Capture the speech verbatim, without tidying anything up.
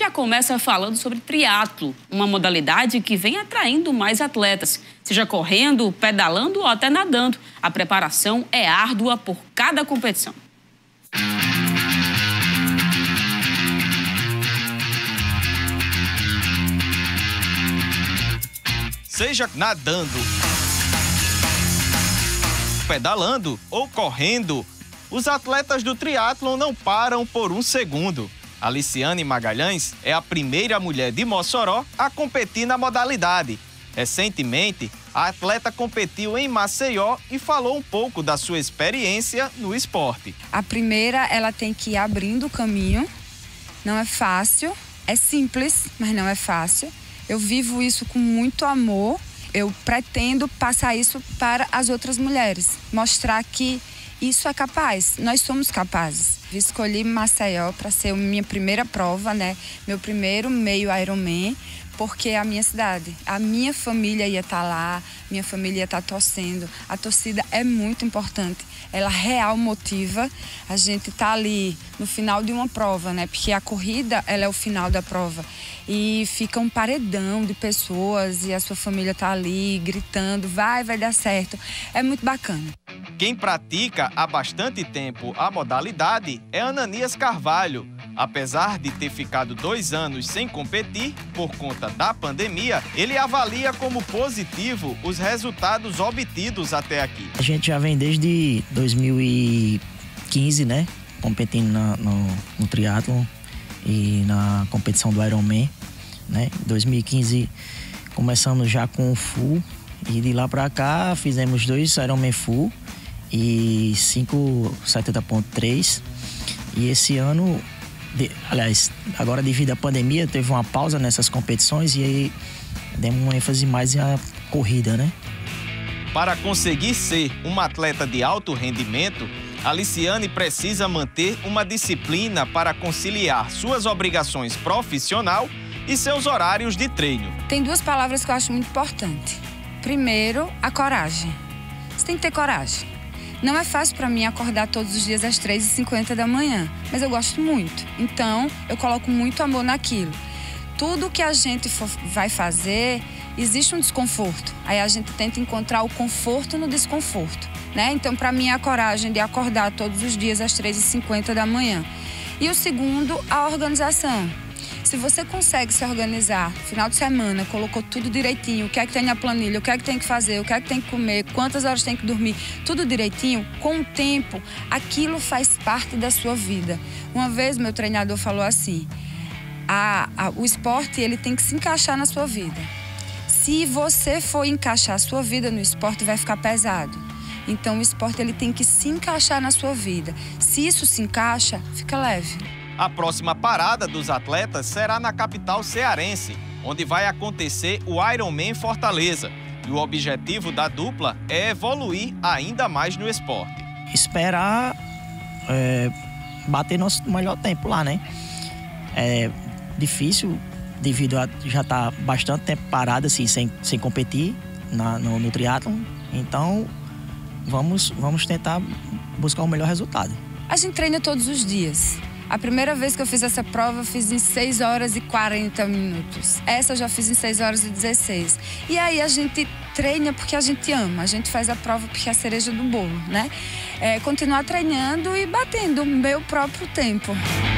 já começa falando sobre triatlo, uma modalidade que vem atraindo mais atletas, seja correndo, pedalando ou até nadando. A preparação é árdua por cada competição. Seja nadando, pedalando ou correndo, os atletas do triatlon não param por um segundo. Aliciane Magalhães é a primeira mulher de Mossoró a competir na modalidade. Recentemente, a atleta competiu em Maceió e falou um pouco da sua experiência no esporte. A primeira, ela tem que ir abrindo o caminho. Não é fácil, é simples, mas não é fácil. Eu vivo isso com muito amor. Eu pretendo passar isso para as outras mulheres. Mostrar que isso é capaz, nós somos capazes. Eu escolhi Maceió para ser minha primeira prova, né? Meu primeiro meio Ironman, porque é a minha cidade. A minha família ia estar lá, minha família ia estar torcendo. A torcida é muito importante. Ela real motiva a gente estar ali no final de uma prova, né? Porque a corrida, ela é o final da prova. E fica um paredão de pessoas e a sua família tá ali gritando, vai, vai dar certo. É muito bacana. Quem pratica há bastante tempo a modalidade é Ananias Carvalho. Apesar de ter ficado dois anos sem competir por conta da pandemia, ele avalia como positivo os resultados obtidos até aqui. A gente já vem desde dois mil e quinze, né? Competindo na, no, no triatlon e na competição do Ironman, né? Em dois mil e quinze começamos já com o full e de lá para cá fizemos dois Ironman full e cinco setenta ponto três. E esse ano, de, aliás, agora devido à pandemia, teve uma pausa nessas competições e aí demos uma ênfase mais na corrida, né? Para conseguir ser uma atleta de alto rendimento, Aliciane precisa manter uma disciplina para conciliar suas obrigações profissional e seus horários de treino. Tem duas palavras que eu acho muito importantes. Primeiro, a coragem. Você tem que ter coragem. Não é fácil para mim acordar todos os dias às três e cinquenta da manhã, mas eu gosto muito. Então, eu coloco muito amor naquilo. Tudo que a gente for, vai fazer, existe um desconforto. Aí a gente tenta encontrar o conforto no desconforto, né? Então, para mim, é a coragem de acordar todos os dias às três e cinquenta da manhã. E o segundo, a organização. Se você consegue se organizar, final de semana, colocou tudo direitinho, o que é que tem na planilha, o que é que tem que fazer, o que é que tem que comer, quantas horas tem que dormir, tudo direitinho, com o tempo, aquilo faz parte da sua vida. Uma vez meu treinador falou assim, a, a, o esporte ele tem que se encaixar na sua vida. Se você for encaixar a sua vida no esporte, vai ficar pesado. Então o esporte ele tem que se encaixar na sua vida. Se isso se encaixa, fica leve. A próxima parada dos atletas será na capital cearense, onde vai acontecer o Ironman Fortaleza. E o objetivo da dupla é evoluir ainda mais no esporte. Esperar é, bater nosso melhor tempo lá, né? É difícil, devido a já estar tá bastante tempo parado, assim, sem, sem competir na, no, no triatlon. Então, vamos, vamos tentar buscar o melhor resultado. A gente treina todos os dias. A primeira vez que eu fiz essa prova, eu fiz em seis horas e quarenta minutos. Essa eu já fiz em seis horas e dezesseis. E aí a gente treina porque a gente ama. A gente faz a prova porque é a cereja do bolo, né? É, continuar treinando e batendo o meu próprio tempo.